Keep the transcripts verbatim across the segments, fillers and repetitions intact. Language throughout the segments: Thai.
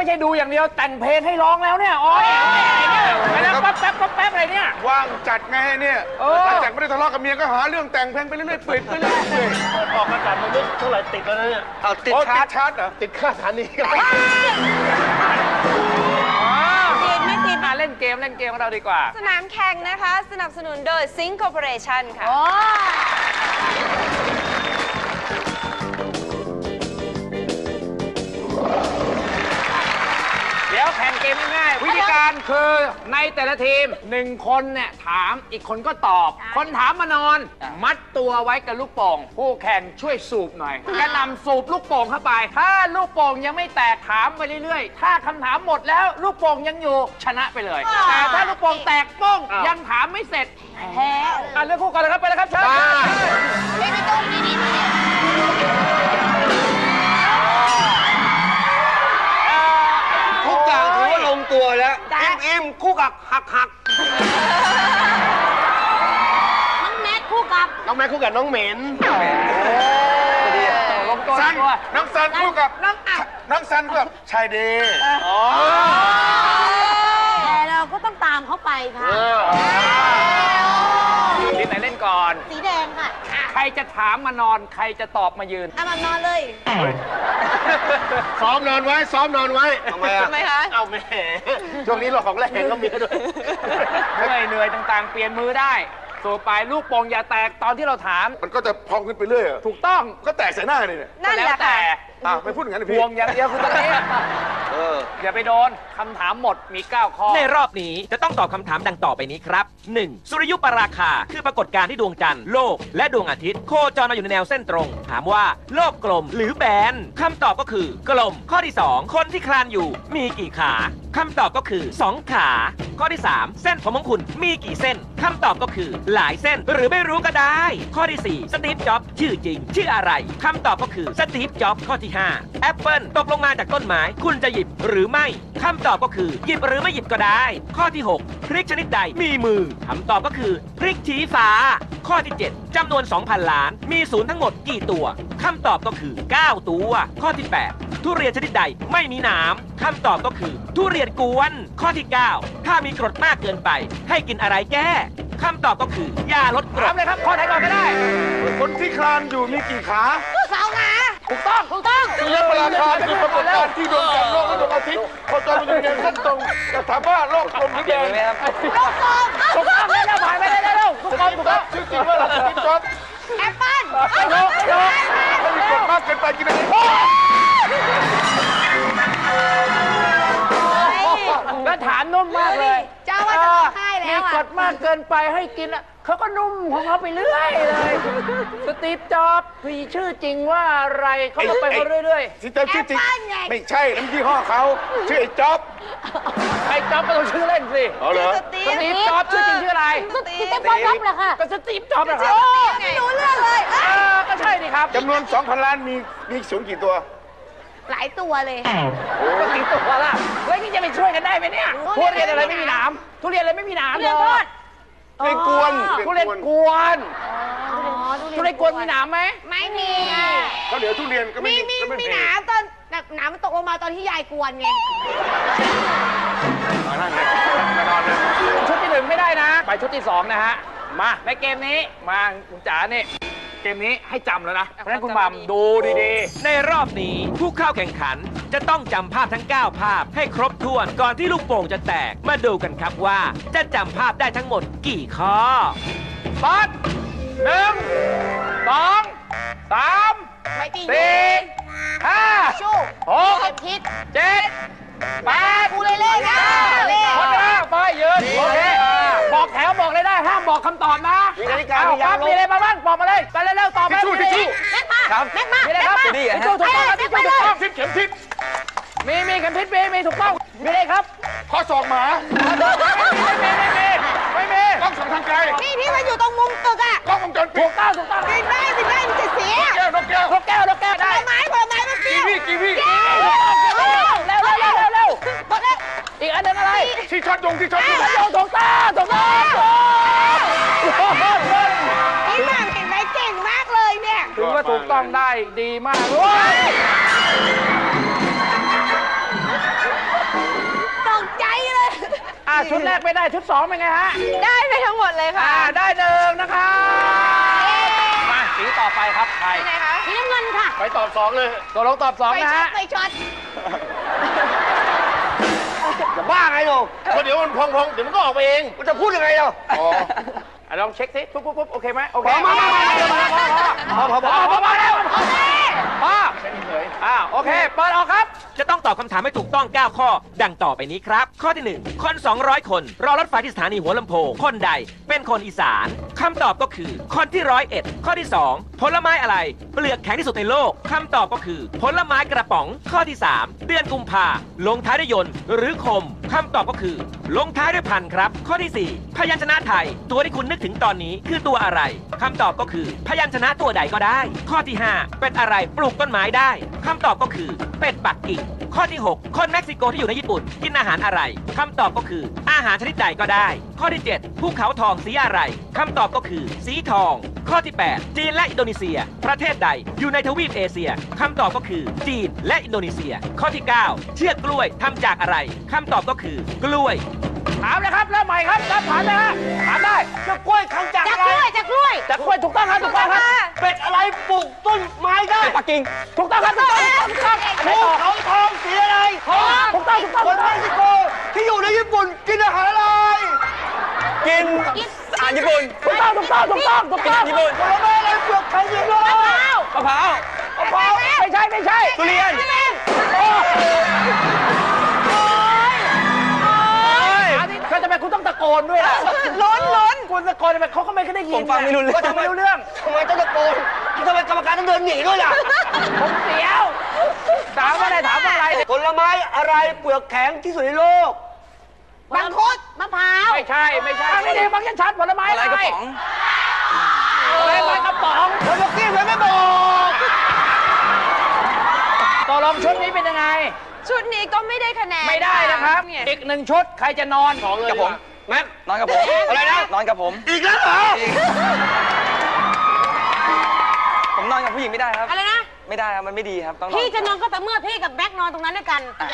ใช่ดูอย่างเดียวแต่งเพลงให้ร้องแล้วเนี่ยโอ้ยไปแล้วแป๊บแป๊บแป๊บแป๊บอะไรเนี่ยว่างจัดไงเนี่ยหลังจากไม่ได้ทะเลาะกับเมียก็หาเรื่องแต่งเพลงไปเรื่อยๆเปิดไปเรื่อยๆออกอากาศมาไม่เท่าไหร่ติดแล้วนะเนี่ยเอาติดชาร์จชาร์จเหรอติดค่าสถานีกันติดไม่ติดมาเล่นเกมเล่นเกมของเราดีกว่าสนามแข่งนะคะสนับสนุนโดย Sync Corporation ค่ะเดี๋ยวแข่งเกมง่ายวิธีการคือในแต่ละทีมหนึ่งคนเนี่ยถามอีกคนก็ตอบคนถามมานอนมัดตัวไว้กับลูกโป่งผู้แข่งช่วยสูบหน่อยกระนำสูบลูกโป่งเข้าไปถ้าลูกโป่งยังไม่แตกถามไปเรื่อยๆถ้าคำถามหมดแล้วลูกโป่งยังอยู่ชนะไปเลยแต่ถ้าลูกโป่งแตกป้องยังถามไม่เสร็จแพ้อ่ะเลือกคู่กันเลยครับไปเลยครับเชิญไม่ไม่ต้องนี่นี่ทุกอย่างถือว่าลงตัวแล้วอิ่มอิ่มคู่กับหักหักน้องแม็กคู่กับน้องแม็กคู่กับน้องเหม็นลงตัวซันน้องซันคู่กับน้องน้องซันคู่กับชายเดย์แต่เราก็ต้องตามเขาไปค่ะทีมไหนเล่นก่อนสีแดงค่ะใครจะถามมานอนใครจะตอบมายืนเอามานอนเลยซ้อมนอนไว้ซ้อมนอนไว้ทำไมอ่ะทำไมคะเอาแม่ช่วงนี้เราของแรงก็มีด้วยเหนื่อยเหนื่อยต่างๆเปลี่ยนมือได้สูบไปลูกโป่งอย่าแตกตอนที่เราถามมันก็จะพองขึ้นไปเรื่อยถูกต้องก็แตกใส่หน้าเลยเนี่ยนั่นแหละแต่อ่ะไม่พูดอย่างนั้นพี่ห่วงอย่างเดียวคือตอนนี้อย่าไปโดนคำถามหมดมีเก้าข้อในรอบนี้จะต้องตอบคำถามดังต่อไปนี้ครับ หนึ่ง. สุริยุปราคาคือปรากฏการณ์ที่ดวงจันทร์โลกและดวงอาทิตย์โคจรมาอยู่ในแนวเส้นตรงถามว่าโลกกลมหรือแบนคำตอบก็คือกลมข้อที่สองคนที่คลานอยู่มีกี่ขาคำตอบก็คือสองขาข้อที่สามเส้นผมของคุณมีกี่เส้นคำตอบก็คือหลายเส้นหรือไม่รู้ก็ได้ข้อที่สี่สตีฟจ็อบส์ชื่อจริงชื่ออะไรคำตอบก็คือสตีฟจ็อบส์ข้อที่ห้าแอปเปิลตกลงมาจากต้นไม้คุณจะหยิบหรือไม่คำตอบก็คือหยิบหรือไม่หยิบก็ได้ข้อที่หกพริกชนิดใดมีมือคำตอบก็คือพริกชี้ฟ้าข้อที่เจ็ดจำนวน สองพัน ล้านมีศูนย์ทั้งหมดกี่ตัวคำตอบก็คือเก้าตัวข้อที่แปดทุเรียนชนิดใดไม่มีหนามคำตอบก็คือทุเรียนกวนข้อที่เก้าถ้ามีกรดมากเกินไปให้กินอะไรแก้คำตอบก็คือยาลดกรดเลยครับข้อไหนก่อนก็ได้คนที่คลานอยู่มีกี่ขาสองขาถูกต้องถูกต้องสุริยุปราคาคือปรากฏการณ์ที่ดวงจันทร์โลกและดวงอาทิตย์โคจรมาอยู่ในเส้นตรงแต่ถามว่าโลกกลมหรือแบนโลกกลมถูกต้องได้แล้วผ่านไปได้แล้วถูกต้องถูกต้องชื่อจริงว่าอะไรสตีฟจ็อบส์แอปเปิ้ลโลกโลกถ้ามีกรดมากเกินไปกินอะไรก็ถามนุ่มมากเลยเจ้าว่าจะร้องไห้แล้วมีกรดมากเกินไปให้กินเขาก็นุ่มของเขาไปเรื่อยเลยสตีฟจ็อบส์มีชื่อจริงว่าอะไรเขาก็ไปเรื่อยๆสตีฟจ็อบส์ชื่อจริงไม่ใช่น้ำยี่ห้อเขาชื่อไอ้จ็อบไอ้จ็อบก็ต้องชื่อเล่นสิอ๋อเหรอสตีฟจ็อบส์ชื่อจริงชื่ออะไรสตีฟจ็อบส์เหรอคะก็สตีฟจ็อบส์เหรอครับไม่รู้เรื่องเลยก็ใช่ดิครับจำนวน สองพัน ล้านมีมีศูนย์กี่ตัวหลายตัวเลยก็กี่ตัวล่ะเฮ้ยนี่จะไปช่วยกันได้ไหมเนี่ยทุเรียนอะไรไม่มีหนามทุเรียนอะไรไม่มีหนามทุเรียนทอดทุเรียนกวนทุเรียนกวนทุเรียนกวนมีหนามไหมไม่มีก็เดี๋ยวทุเรียนก็ไม่มีมีมีหนามตอนหนามมันตกลงมาตอนที่ยายกวนไงมานั่งเลยมานอนเลยชุดที่หนึ่งไม่ได้นะไปชุดที่สองนะฮะมาในเกมนี้มาคุณจ๋านี่เกมนี้ให้จำแล้วนะเพราะฉะนั้นคุณมัมดูดีๆในรอบนี้ผู้เข้าแข่งขันจะต้องจำภาพทั้งเก้าภาพให้ครบถ้วนก่อนที่ลูกโป่งจะแตกมาดูกันครับว่าจะจำภาพได้ทั้งหมดกี่ข้อปัดหนึ่งสองสามสี่ห้าหกเจ็ดแปดกูเลยเลยนะหมดแล้วไปยืนโอเคบอกแถวบอกเลยได้ห้ามบอกคำตอบนะมีนาฬิกามียามมีอะไรมาบ้างบอกมาเลยไปเร็วๆตอบไปทิชชู่ทิชชู่แม็กมาแม็กมามีอะไรครับทิชชู่ถูกต้องทิชชู่ถูกต้องทิศเข็มทิศมีมีเข็มทิศมีมีถูกต้องมีอะไรครับข้อศอกหมาไม่มีไม่มีไม่มีกล้องส่องทางไกลนี่ที่มันอยู่ตรงมุมตึกอ่ะกล้องวงจรปิดถูกต้องถูกต้องกินได้กินได้มันจะเสียนกแก้วนกแก้วนกแก้วได้ผลไม้ผลไม้มันเปรี้ยวกีวีกีวีเร็วเร็วเร็วเร็วเร็วหมดแล้วอีกอันนึงอะไรที่ช็อตยงที่ช็อตยงถูกต้องถูกต้องพี่หม่ำเก่งไหมเก่งมากเลยเนี่ยถือว่าถูกต้องได้ดีมากชุดแรกไม่ได้ชุดสองเป็นไงฮะได้ไปทั้งหมดเลยค่ะอ่าได้หนึ่งนะครับมาสีต่อไปครับใครไหนคะสีน้ำเงินค่ะไปตอบสองเลยตัวลงตอบสองไปนะช็อฮะตไปช็อตจะบ้าไงหนูเพราะเดี๋ยวมันพองๆเดี๋ยวมันก็ออกไปเองมันจะพูดยังไงเราอ๋ออ่ะลองเช็คสิปุ๊บปุ๊บปุ๊บโอเคไหมโอเคพอมามามามาพอพอพอพอพอพอแล้วพอพออ่าโอเคเปิดออกครับจะต้องตอบคำถามให้ถูกต้อง เก้า ข้อ ดังต่อไปนี้ครับ ข้อที่ หนึ่ง คน สองร้อย คน รอรถไฟที่สถานีหัวลำโพง คนใดเป็นคนอีสานคำตอบก็คือคนที่ร้อยเอ็ดข้อที่ สอง ผลไม้อะไร เปลือกแข็งที่สุดในโลกคำตอบก็คือ ผลไม้กระป๋อง ข้อที่ สาม เดือนกุมภาลงท้ายด้วยยนต์หรือคมคำตอบก็คือ ลงท้ายด้วยพันครับ ข้อที่ สี่ พยัญชนะไทย ตัวที่คุณนึกถึงตอนนี้คือตัวอะไรคำตอบก็คือ พยัญชนะตัวใดก็ได้ ข้อที่ ห้า เป็นอะไรปลูกต้นไม้ได้คำตอบก็คือ เป็ดปักกิ่ง ข้อที่ หก คนเม็กซิโกที่อยู่ในญี่ปุ่นกินอาหารอะไรคำตอบก็คือ อาหารชนิดใดก็ได้ ข้อที่ เจ็ด ภูเขาทองสีอะไรคำตอบก็คือ สีทอง ข้อที่ แปด จีนและอินโดนีเซีย ประเทศใดอยู่ในทวีปเอเชียคำตอบก็คือ จีนและอินโดนีเซีย ข้อที่ เก้า เชือกกล้วยทำจากอะไรคำตอบก็คือกล้วยถามเลยครับเริ่มใหม่ครับรับถามเลยฮะถามได้จะกล้วยคำจากจากอะกไรล้วยจากกล้วยจากกล้วยถูกต้องครับถูกต้องครับเป็ดอะไรปลูกต้นไม้ได้ปักกิ่งถูกต้องครับถูกต้องถูกต้องภูเขาทองสีอะไรถูกต้องถูกต้องคนเม็กซิโกที่อยู่ในญี่ปุ่นกินอาหารอะไร กินอาหารญี่ปุ่นถูกต้องถูกต้องถูกต้องถูกต้องญี่ปุ่นผลไม้อะไรเปลือกแข็งญี่ปุ่นมะพร้าวมะพร้าวมะพร้าวไม่ใช่ไม่ใช่ทุเรียนอันนี้ก็จะเป็นคุณต้องตะโกนด้วยล่ะล้นล้นคุณตะโกนไปเขาก็ไม่ได้ยินผมฟังไม่รู้เรื่องก็ทำไม่รู้เรื่องทำไมต้องตะโกนทำไมกรรมการต้องเดินหนีด้วยล่ะผมเสียวถามว่าอะไรถามว่าอะไรผลไม้อะไรเปลือกแข็งที่สุดในโลกมังคุดมะพร้าวไม่ใช่ไม่ใช่ไม่ได้บางชัดผลไม้อะไรอะไรกระป๋องอะไรกระป๋องคนเมื่อกี้มันไม่บอกตกลงชุดนี้เป็นยังไงชุดนี้ก็ไม่ได้คะแนนไม่ได้นะครับเนี่ยอีกหนึ่งชุดใครจะนอนสองเลยกับผมแม็กนอนกับผมอะไรนะนอนกับผมอีกแล้วเหรอผมนอนกับผู้หญิงไม่ได้ครับอะไรนะไม่ได้ครับ มันไม่ดีครับ ต้องนอนพี่จะนอนก็แต่เมื่อพี่กับแบ็คนอนตรงนั้นด้วยกัน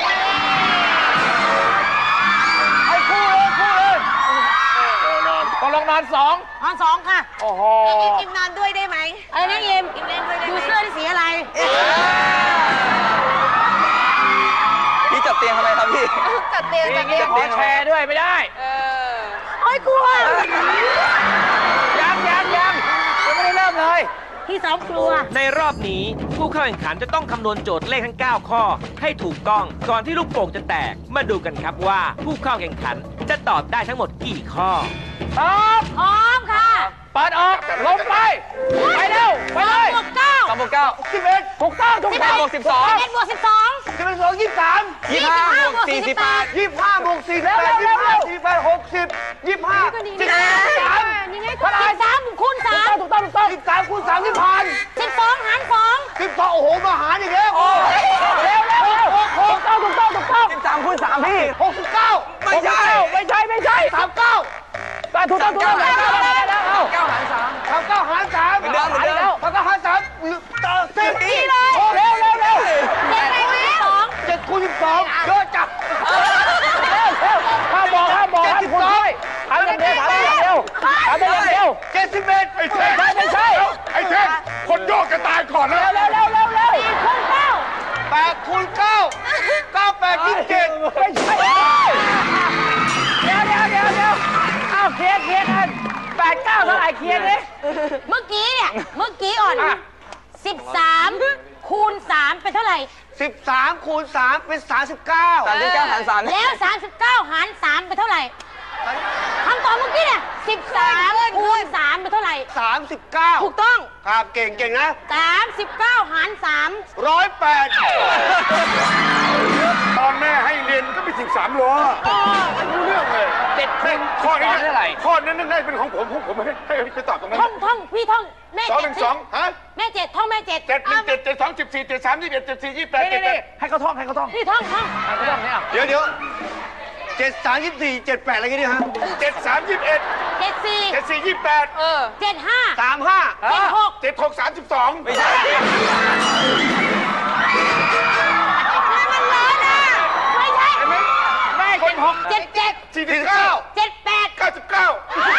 ไอ้คู่เลยคู่เลยตกลงนอนสองนอนสองค่ะโอ้โหอิมอิมนอนด้วยได้ไหมอะไรนะเอ็มอิมเล่นด้วยได้ดูไหมเสื้อที่สีอะไรพี่จัดเตียงทำไมครับพี่จัดเตียงมีจัอดย่างเตีนี้ยงขอแชร์ด้วยไม่ได้เออโอ้ยกลัวยังยังยังยังไม่ได้เริ่มเลยพี่สองกลัวในรอบนี้ผู้เข้าแข่งขันจะต้องคำนวณโจทย์เลขทั้ง เก้า ข้อ ให้ถูกต้องก่อนที่ลูกโป่งจะแตก มาดูกันครับว่าผู้เข้าแข่งขันจะตอบได้ทั้งหมดกี่ข้อตอบพร้อมค่ะเปิดออกลงไปไปเร็วไปเลยบวกเก้าสองบวกเก้าสิบเอ็ดถูกต้องถูกสิบต้เอ็องดบวกสิบสองสิบเอ็ดบวกสิบสองสิบเอ็ดสองยี่สิบสามยี่สิบห้าบวกสี่สิบแปดยี่สิบห้าบวกสี่สิบแปดยี่สิบห้าสี่สิบแปดหกสิบยี่สิบห้าสิบสามนี่ไงสิบสามคูณสามถูกต้องถูกต้องสิบสามคูณสามสิบพันสิบสองหารสองสิบสองโอ้โหมาหารอีกแล้วเร็วเร็วเร็วถูกต้องถูกต้องถูกต้องสิบสามคูณสามพี่หกสิบเก้าไม่ใช่ไม่ใช่ไม่ใช่สามเก้าแต่ถูกต้องถูกต้องถูกต้องเอาเก้าหารสามสามเก้าหารสามเหมือนเดิมเหมือนเดิมสามเก้าหารสามต่อสิบนี่เลยเร็วเร็วเร็วเจ็ดไปแล้วสองเจ็ดคูณสิบสองเยอะจัดห้ามบอกห้ามบอกห้ามคุณด้วยถามอย่างเดียวถามอย่างเดียวถามอย่างเดียวเจ็ดสิบเอ็ดไอ้เท่งไม่ไม่ใช่ไอ้เท่งคนโยกจะตายก่อนนะเร็วเร็วเร็วเร็วเร็วสี่คูณเก้าแปดคูณเก้าเก้าแปดยี่สิบเจ็ดไม่ใช่เดี๋ยวเดี๋ยวเดี๋ยวเดี๋ยวเอาเคลียร์เคลียร์กันแปดเก้าเท่าไหร่เคลียร์ดิเมื่อกี้เนี่ย เมื่อกี้อ่อนอ่ะสิบสามคูณสามเป็นเท่าไหร่สิบสามคูณสามเป็นสามสิบเก้าสามสิบเก้าหารสามแล้วสามสิบเก้าหารสามเป็นเท่าไหร่คำตอบเมื่อกี้เนี่ยสิบสามคูณสามเป็นเท่าไหร่สามสิบเก้าถูกต้องครับเก่งเก่งนะสามสิบเก้าหารสามร้อยแปดตอนแม่ให้เรียนก็มีสิบสามล้อไม่รู้เรื่องเลยเจ็ดคูณข้อนี้เท่าไหร่ข้อนั้นน่าจะเป็นของผมผมผมให้ให้ไปตอบตรงนั้นท่องท่องพี่ท่องแม่สองเจ็หดนึ่งสองฮะแม่เจ็ดท่องแม่เจ็ดเจ็ดหนึ่งเจ็ดเจ็ดสองสิบสี่เจ็ดสามยี่สิบเอ็ดเจ็ดสี่ยี่สิบแปดนี่เจ็ดนี่แปนี่ดให้เขาท่องให้เขาท่องนี่ท่องท่องให้เขาท่องเนี่ยเดี๋ยวเดี๋ยวเจ็ดสามยี่สิบสี่เจ็ดแปดอะไรกันเนี่ยฮะเจ็ดสามยี่สิบเอ็ดเจ็ดสี่เจ็ดสี่ยี่สิบแปดเออเจ็ดห้าสามห้าเจ็ดหกเจ็ดหกสามสิบสองไม่ใช่มันร้อนอ่ะไม่ใช่เห็นไหมแม่คนดหกเจ็ดเจ็ดสี่สิบเก้าเจ็ดแปดเก้าสิบเก้า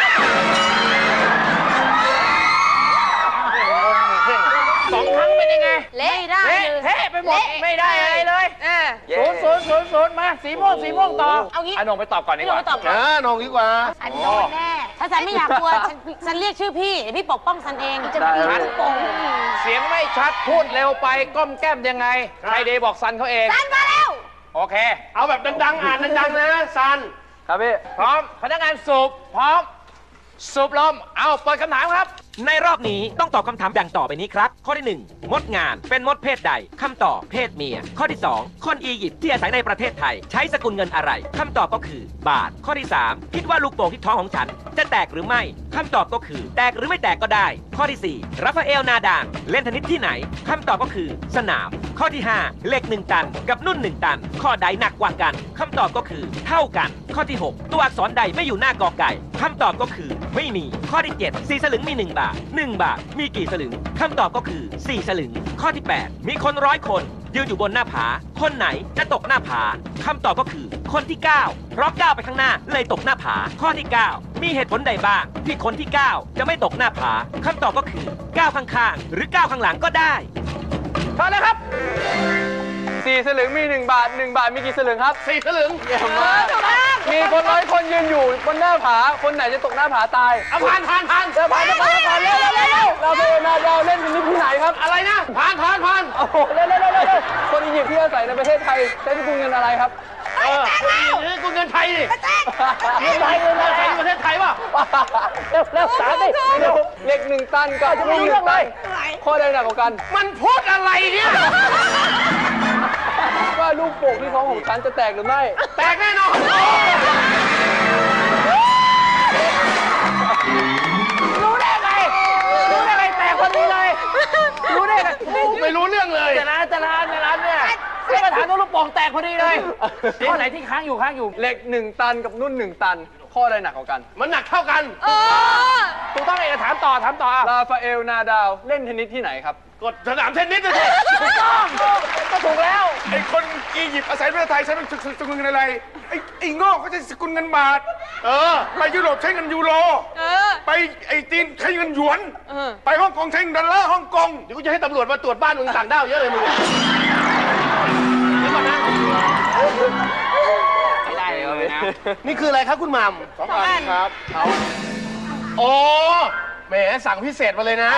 สองครั้งเป็นยังไงเละไม่ได้เละเลยเทะไปหมดไม่ได้อะไรเลยเออศูนย์ศูนย์ศูนย์ศูนย์มาสีม่วงสีม่วงต่อเอางี้อันนงไปตอบก่อนดีพี่กลงว่าไปตอบก่อนอ่าน้องดีกว่าฉันโดนแน่ ถ้าฉันไม่อยากกลัวฉันฉันเรียกชื่อพี่เดี๋ยวพี่ปกป้องฉันเองจะมีลูกโป่งเสียงไม่ชัดพูดเร็วไปก้มแก้มยังไงไทยเดย์บอกซันเขาเองซันมาแล้วโอเคเอาแบบดังๆอ่านดังๆนะซันครับพี่พร้อมพนักงานสูบพร้อมสูบลมเอาเปิดคำถามครับในรอบนี้ต้องตอบคำถามดังต่อไปนี้ครับ ข้อที่หนึ่งมดงานเป็นมดเพศใดคำตอบเพศเมีย ข้อที่สองคนอียิปต์ที่อาศัยในประเทศไทย ใช้สกุลเงินอะไรคำตอบก็คือบาท ข้อที่สามคิดว่าลูกโป่งที่ท้องของฉัน จะแตกหรือไม่คำตอบก็คือ แตกหรือไม่แตกก็ได้ ข้อที่สี่ราฟาเอลนาดานเล่นเทนนิสที่ไหนคำตอบก็คือ สนาม ข้อที่ห้าเหล็กหนึ่งตัน กับนุ่นหนึ่งตัน ข้อใดหนักกว่ากันคำตอบก็คือ เท่ากัน ข้อที่หกตัวอักษรใดไม่อยู่หน้ากอไก่คำตอบก็คือไม่มี ข้อที่เจ็ดสี่สลึงมีหนึ่งบาทหนึ่งบาทมีกี่สลึงคำตอบก็คือสี่สลึง ข้อที่แปดมีคนร้อยคนยืนอยู่บนหน้าผา คนไหนจะตกหน้าผาคำตอบก็คือคนที่เก้าเพราะก้าวไปข้างหน้าเลยตกหน้าผา ข้อที่เก้ามีเหตุผลใดบ้างที่คนที่เก้าจะไม่ตกหน้าผาคำตอบก็คือก้าวข้างๆหรือก้าวข้างหลังก็ได้พร้อมแล้วครับสี่สลึงมีหนึ่งบาทหนึ่งบาทมีกี่สลึงครับสี่สลึงเยี่ยมมากมีคนร้อยคนยืนอยู่บนหน้าผา คนไหนจะตกหน้าผาตายเอาผ่านผ่านผ่านเดี๋ยวผ่านเดี๋ยวผ่านผ่านเร็วเร็วเร็วเร็วเราไปนาดาวเล่นเทนนิสที่ไหนครับอะไรนะผ่านผ่านผ่านโอ้โหเร็วเร็วเร็วเร็วเร็วคนอียิปต์ที่อาศัยในประเทศไทยใช้สกุลเงินอะไรครับเออนี่กูเงินไทยดิเงินไทยเงินไทยประเทศไทยป่ะเร็วเร็วสามสิเร็วเหล็กหนึ่งตันกับนุ่นหนึ่งตันข้อใดหนักกว่ากันมันพูดอะไรเนี่ยว่าลูกโป่งที่ท้องของฉันจะแตกหรือไม่แตกแน่นอนรู้ได้ไงรู้ได้ไงแตกคนนี้เลยรู้ได้ไงไม่รู้เรื่องเลยแต่ร้านแต่ร้านแต่ร้านเนี่ยไม่มาถามตัวลูกโป่งแตกพอดีเลยข้อไหนที่ค้างอยู่ค้างอยู่เหล็กหนึ่งตันกับนุ่นหนึ่งตัน ข้อใดหนักกว่ากันมันหนักเท่ากันเออถูกต้องเองถามต่อถามต่อราฟาเอลนาดาวเล่นเทนนิสที่ไหนครับกดสนามเทนนิสเลยสิถูกต้องก็ถูกแล้วไอ้คนอียิปต์อาศัยประเทศไทยใช้เป็นสกุลเงินอะไร ไอ้ไอ้งอกเขาใช้สกุลเงินบาท เออ ไปยุโรปใช้เงินยูโรเออไปไอ้จีนใช้เงินหยวนเออไปฮ่องกงใช้เงินดอลลาร์ฮ่องกง เดี๋ยวกูจะให้ตำรวจมาตรวจบ้านมึงต่างด้าวเยอะเลยมึงเดี๋ยวก่อนนะไม่ได้เลยนะนี่คืออะไรครับคุณหม่ำสองอันครับเอาโอ้แหมสั่งพิเศษมาเลยนะ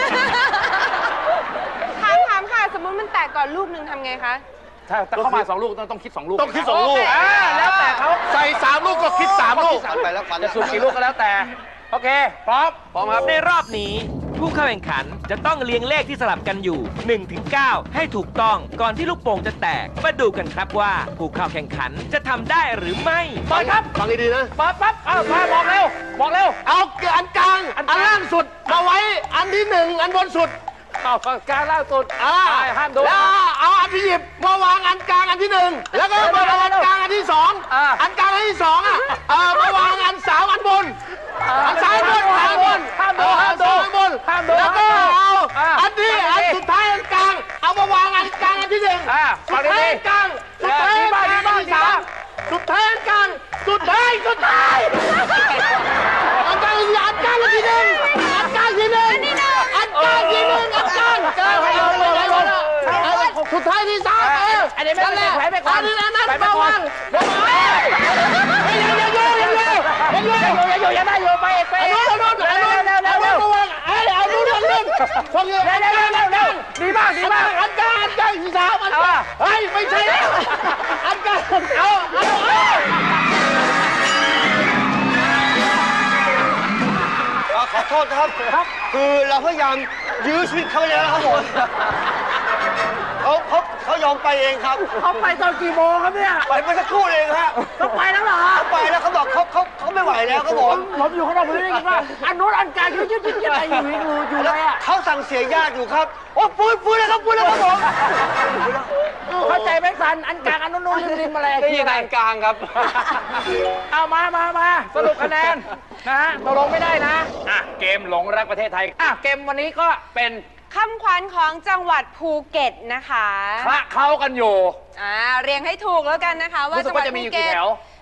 ถามถามค่ะ สมมติมันแตกก่อนลูกหนึ่งทำไงคะถ้าเข้ามาสองลูกต้องต้องคิดสองลูกต้องคิดสองลูกอ่าแล้วแต่เขาใส่สามลูกก็คิดสามลูกไปแล้วกันจะสูบกี่ลูกก็แล้วแต่ โอเค พร้อมพร้อมครับในรอบนี้ ผู้เข้าแข่งขันจะต้องเรียงเลขที่สลับกันอยู่หนึ่งถึงเก้าให้ถูกต้องก่อนที่ลูกโป่งจะแตกมาดูกันครับว่าผู้เข้าแข่งขันจะทำได้หรือไม่เปิดครับฟังดีๆนะเปิดปั๊บอ้าวมาบอกเร็ว บอกเร็วเอาอันกลาง อันล่างสุดมาไว้อันที่หนึ่งอันบนสุดเอากลางล่างสุดอ่าใช่ห้ามดูแล้วเอาอันที่หยิบมาวางอันกลางอันที่หนึ่งแล้วก็มาวางอันกลางอันที่สองอ่าอันกลางอันที่สองอ่ะเออมาวางอันสามอันบนอันซ้ายบนซ้ายบนห้ามดูเออห้ามดูอันบนห้ามดูแล้วก็เอาอ่าอันที่ฟัอังนดีสุดท้ายอันกลางเอามาวางอันกลางอันที่หนึ่งอ่าสุฟังดท้ายดีอันกลางสุดท้ายอันกลางอันที่สามสุดท้ายอันกลางสุดท้ายสุดท้ายอันกลางอันที่อันกลางอันที่หนึ่งอันกลางที่หนึ่งอันกลางที่หนึ่งอันกลางกลางไปเอาไปไหนวะน่ะเอาสุดท้ายที่สามเอออันนี้ไม่นั่นแหละแขวนไปก่อนอันนี้อันนั้นแขวนไปมาก่อวาน งวางไว้เฮ้ยอย่าอย่าอย่าอย่าอย่าอย่าอย่าอยู่อยู่ยังได้อยู่ไปไปเอาโน่นเอาโน่นเอาโน่นเร็วเร็วเร็วเร็วเอาโน่นมาวางเอ้ยเอาโน่นเอาโน่นฟังเยอะเร็วเร็วเร็วเร็วเร็วดีมากดีมากอันกลางอันกลางที่สามอันกลางเฮ้ยไม่ใช่แล้วอันกลางเอาเอาเอาขอโทษนะครับครับ คือเราพยายามยื้อชีวิตเขาไปแล้วนะครับผมเขาเขาเขายอมไปเองครับเขาไปตอนกี่โมงครับเนี่ยไปเมื่อสักครู่เองครับเขาไปแล้วเหรอเขาไปแล้วเขาบอกเขาเขาเขาไม่ไหวแล้วครับผมผมอยู่ข้างนอกผมได้ยินว่าอันโน้นอันกลางยืดยืดยืดอะไรอยู่อยู่อยู่เลยอ่ะเขาสั่งเสียญาติอยู่ครับโอ้ฟื้นฟื้นแล้วครับฟื้นแล้วครับผมเข้าใจไหมสันอันกลางอันโน้นริมริมอะไรได้ยินอันกลางครับเอามามามาสรุปคะแนนนะฮะตกลงไม่ได้นะอ่ะเกมหลงรักประเทศไทยอ่ะเกมวันนี้ก็เป็นคำขวัญของจังหวัดภูเก็ตนะคะคละเคล้ากันอยู่อ่าเรียงให้ถูกแล้วกันนะคะ ว่ารู้สึจักงหวัว่าดจะมีภูอยู่เก็กี่ตแถว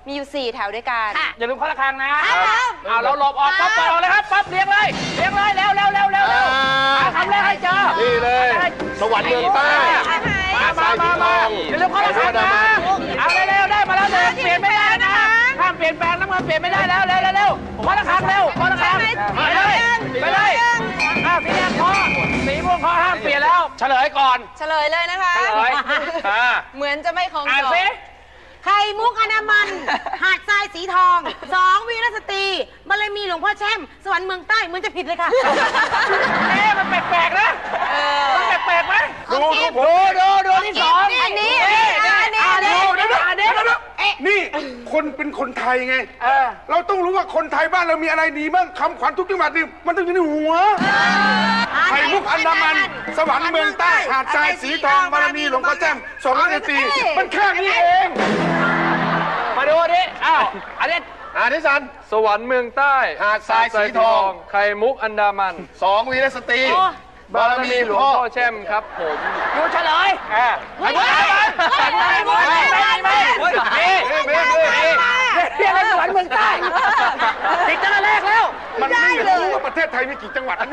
มีอยู่สี่แถวด้วยกันอย่าลืมข้อละครังนะครับเอาเราหลบออกปั๊บเปิดออกเลยครับปั๊บเลี้ยงเลยเลี้ยงเลยเร็วเร็วเร็วเร็วเร็วหาคำแรกให้เจอนี่เลย สวรรค์เมืองใต้มามามามาอย่าลืมข้อละครังนะเอาเร็วๆได้มาแล้วเดินเปลี่ยนไม่ได้นะห้ามเปลี่ยนแปลงน้ำเงินเปลี่ยนไม่ได้แล้วเร็วเร็วเร็วข้อละครังเร็วข้อละครังไปเลยไปเลยอ้าวสีแดงข้อสีม่วงข้อห้ามเปลี่ยนแล้วเฉลยก่อนเฉลยเลยนะคะเฉลยอ่าเหมือนจะไม่คงอ่านจบสิไข่มุกอนามัน หาดทรายสีทองสองวีรสตรีบารมีหลวงพ่อแช่มสวรรค์เมืองใต้เหมือนจะผิดเลยค่ะเอ๊ะมันแปลกๆนะมันแปลกๆไหมดูดูดูดูที่สองอันนี้เอ๊ะอันนี้อ่าอันนนี้ดูเดี๋ยวดูอ่านเดี๋ยวดูนี่คนเป็นคนไทยไงเออเราต้องรู้ว่าคนไทยบ้านเรามีอะไรดีบ้างคำขวัญทุกจังหวัดนี่มันต้องอยู่ในหัวไข่มุกอันดามัน สวรรค์เมืองใต้ หาดทรายสีทองบารมีหลวงพ่อแจ้มสองร้อยปีมันแค่นี้เองมาดูดิอ้าวอันนี้อ่านิสันสวรรค์เมืองใต้หาดทรายสีทองไข่มุกอันดามันสองวีรสตรี บารมีหลวงพ่อแช่มครับผมดูเฉลยอ่าไม่ไม่ไม่ไม่ไม่ไม่นี่นี่นี่เรียกอะไรสวรรค์เมืองใต้ติดตั้งแต่แรกแล้วมันไม่รู้ว่าประเทศไทยมีกี่จังหวัด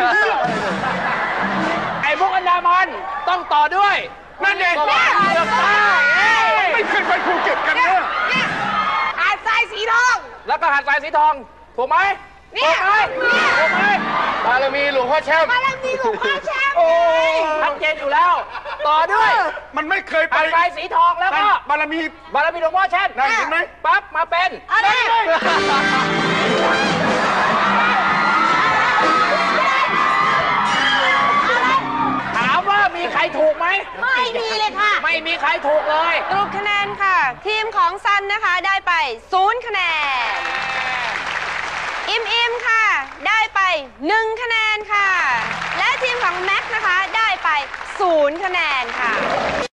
ไอ้มุกอันดามันต้องต่อด้วยนั่นเองสวรรค์เมืองใต้ไม่เคยไปภูเก็ตกันเนอะหาดทรายสีทองแล้วก็หาดทรายสีทองถูกไหมถูกไหมถูกไหมบารมีหลวงพ่อแช่มบารมีหลวงพ่อแช่มโอ้ชัดเจนอยู่แล้ว ต่อด้วยมันไม่เคยไปหาดทรายสีทองแล้วก็บารมีบารมีหลวงพ่อแช่นนั่นเห็นไหมปั๊บมาเป็นอะไรถามว่ามีใครถูกไหมไม่มีเลยค่ะไม่มีใครถูกเลยสรุปคะแนนค่ะ ทีมของซันนะคะได้ไปศูนย์คะแนน อิมอิมค่ะ ได้ไปหนึ่งคะแนนค่ะ และทีมของแม็กซ์นะคะได้ไปศูนย์คะแนนค่ะ